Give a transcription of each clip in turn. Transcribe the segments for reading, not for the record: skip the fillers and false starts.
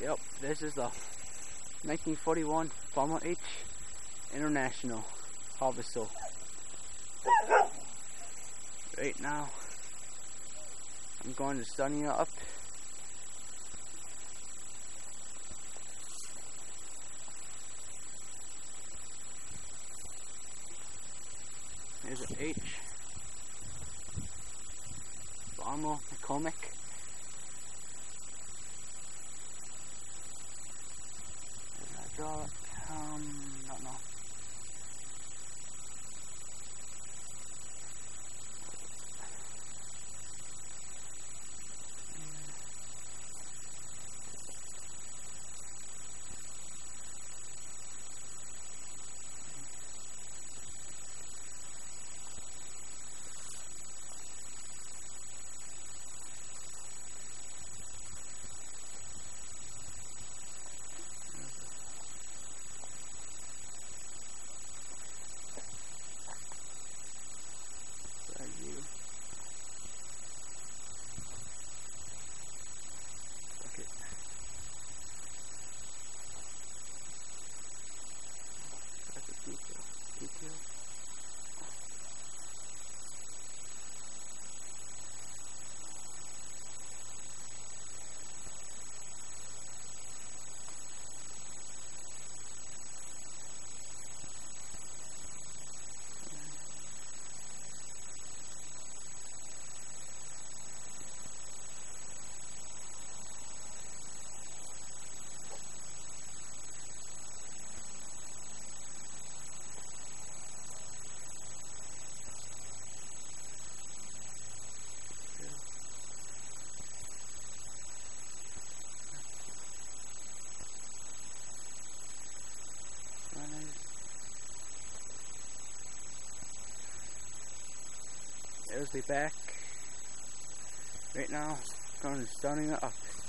Yep, this is the 1941 Farmall H International harvister. Right now, I'm going to sunny it up. Here's an H. Farmall McCormick. Draw it. Don't know. There's the back. Right now, going to sunning it up.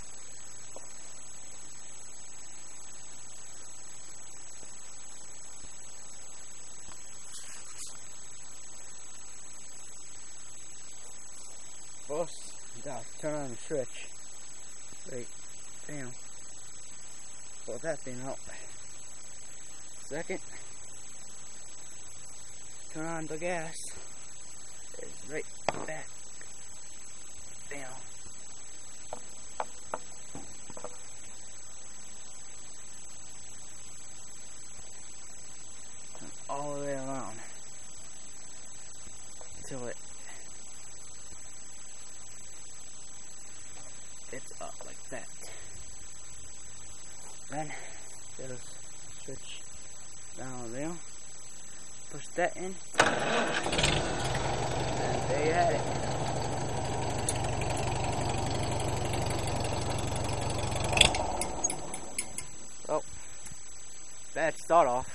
First, turn on the switch. Right, damn. Pull that thing out. Second, turn on the gas. It's right back down. And all the way around until it's up like that. Then just switch down there. Push that in. And there you had it. Oh, bad start off.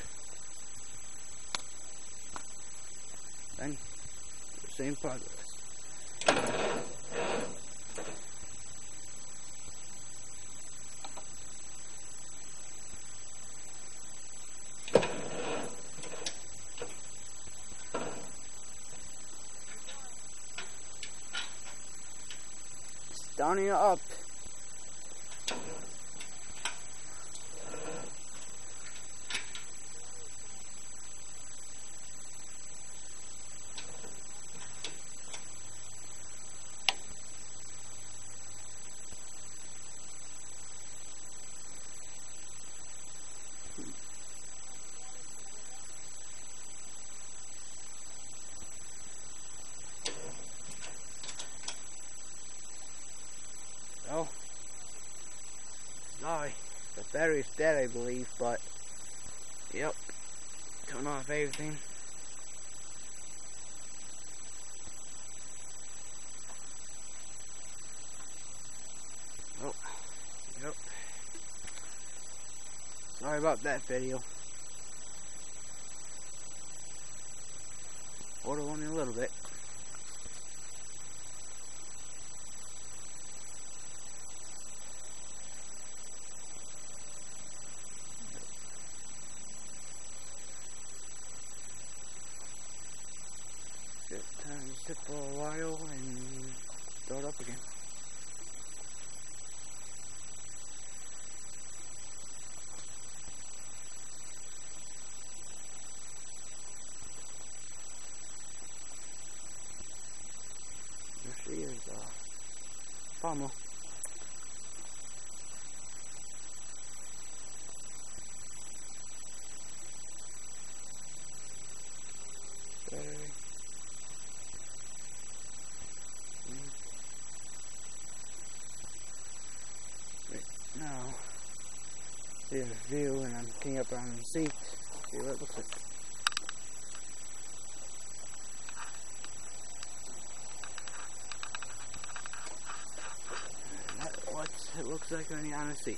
Then the same progress. Downing it up. Oh, sorry, the battery's dead, I believe, but, yep, turn off everything. Oh, yep, sorry about that video. Order one in a little bit. Sit for a while and start up again. Farmall. Battery. Right now, here's a view, and I'm looking up around the seat. See what it looks like. And that's what it looks like when you're on a seat.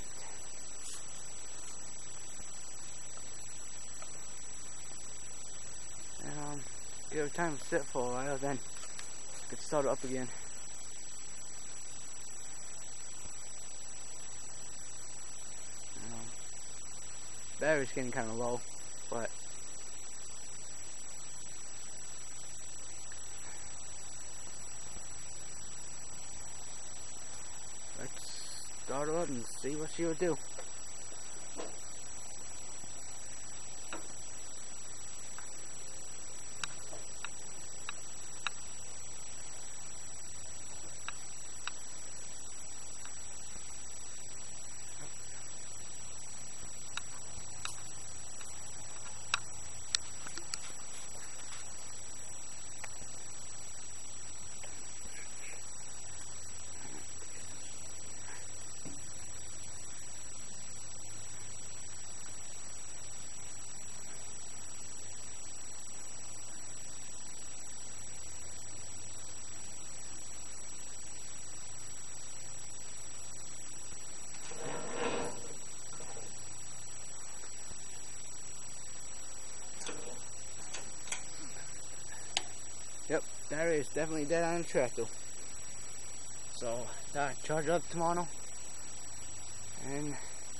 And give it time to sit for a while, then get started up again. Battery's getting kind of low, but let's start her up and see what she will do. Yep, battery is definitely dead on the tractor. So, charge up tomorrow. And,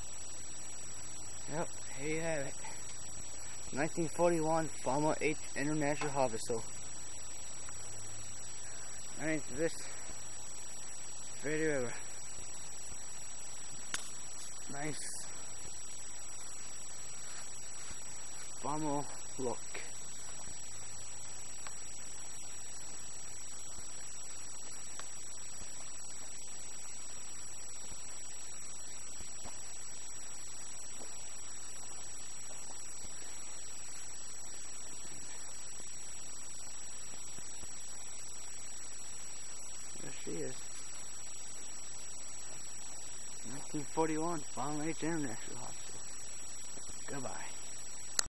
yep, here you have it. 1941 Farmall H International harvister. And into this video, nice Farmall look. She is. 1941 Farmall H International Hospital. Goodbye.